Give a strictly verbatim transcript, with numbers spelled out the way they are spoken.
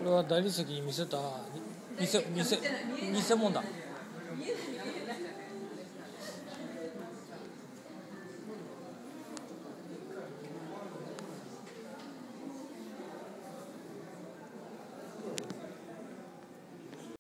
これは大理石に見せた偽偽偽物だ。